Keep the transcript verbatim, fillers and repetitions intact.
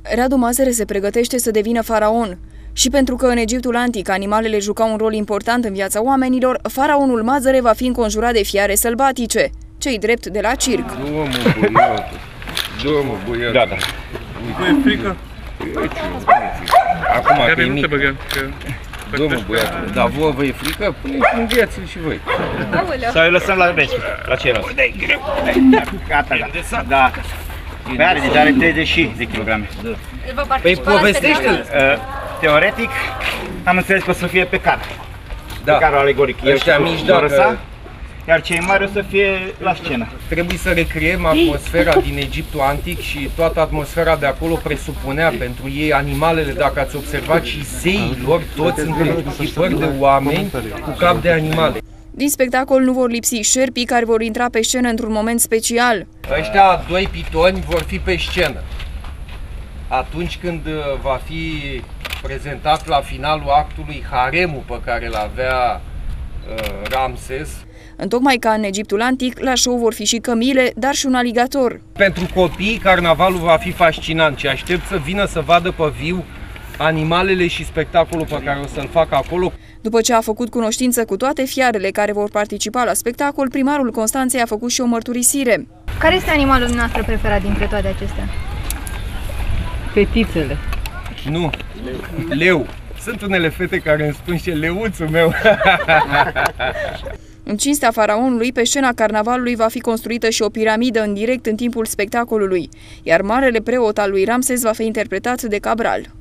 Radu Mazăre se pregătește să devină faraon. Și pentru că în Egiptul antic animalele jucau un rol important în viața oamenilor, faraonul Mazăre va fi înconjurat de fiare sălbatice, cei drept de la circ. Domnul băiatul, domnul băiatul. Da, da. Nu e frică? Acum Chiar că e nu mic. te băgăm. Domnul băiatul, dar vouă vă e frică? Îngheați-l și voi. Sau îi lăsăm la veci, la ceilalți. Gata, gata. Da. Păi are, deja are treizeci de kilograme. Păi povestește-l. Teoretic, am înțeles că o să fie pe car. Da. Pe carul alegoric. Ăștia mici, dacă... Iar cei mari o să fie la scenă. Trebuie să recreăm atmosfera din Egiptul antic și toată atmosfera de acolo presupunea pentru ei animalele, dacă ați observat, și zeii lor, toți sunt tipări de oameni cu cap de animale. Din spectacol nu vor lipsi șerpii care vor intra pe scenă într-un moment special. Ăștia doi pitoni vor fi pe scenă. Atunci când va fi prezentat la finalul actului haremul pe care îl avea uh, Ramses. Întocmai ca în Egiptul antic, la show vor fi și cămile, dar și un aligator. Pentru copii, carnavalul va fi fascinant și aștept să vină să vadă pe viu animalele și spectacolul pe care o să-l facă acolo. După ce a făcut cunoștință cu toate fiarele care vor participa la spectacol, primarul Constanței a făcut și o mărturisire. Care este animalul dumneavoastră preferat dintre toate acestea? Fetițele. Nu, leu. Sunt unele fete care îmi spun și leuțul meu. În cinstea faraonului, pe scena carnavalului va fi construită și o piramidă în direct în timpul spectacolului, iar marele preot al lui Ramses va fi interpretat de Cabral.